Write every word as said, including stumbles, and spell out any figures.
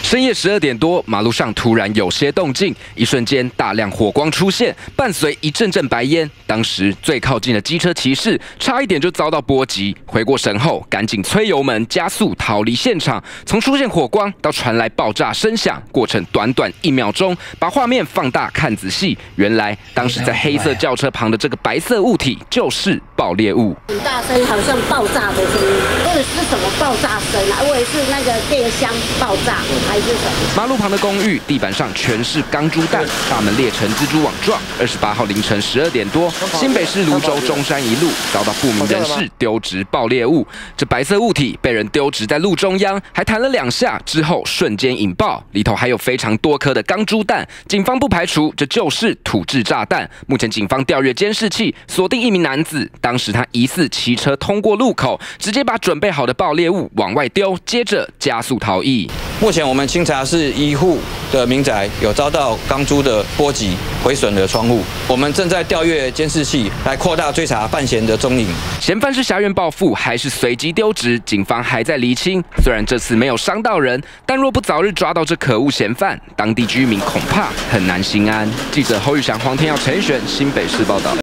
深夜十二点多，马路上突然有些动静，一瞬间大量火光出现，伴随一阵阵白烟。当时最靠近的机车骑士差一点就遭到波及，回过神后赶紧催油门加速逃离现场。从出现火光到传来爆炸声响，过程短短一秒钟。把画面放大看仔细，原来当时在黑色轿车旁的这个白色物体就是爆裂物。 很大声，好像爆炸的声音。这个是什么爆炸声啊？我以为是那个电箱爆炸还是什么？ 马路旁的公寓地板上全是钢珠弹，大门裂成蜘蛛网状。二十八号凌晨十二点多，新北市芦洲中山一路遭到不明人士丢掷爆裂物，这白色物体被人丢掷在路中央，还弹了两下之后瞬间引爆，里头还有非常多颗的钢珠弹。警方不排除这就是土制炸弹。目前警方调阅监视器，锁定一名男子，当时他疑似骑车通过路口，直接把准备好的爆裂物往外丢，接着加速逃逸。 目前我们清查是一户的民宅有遭到钢珠的波及，毁损了窗户。我们正在调阅监视器来扩大追查犯嫌的踪影。 嫌犯是挟怨报复还是随机丢掷，警方还在厘清。虽然这次没有伤到人，但若不早日抓到这可恶嫌犯，当地居民恐怕很难心安。记者侯宇翔、黄天耀、陈奕璇，新北市报道。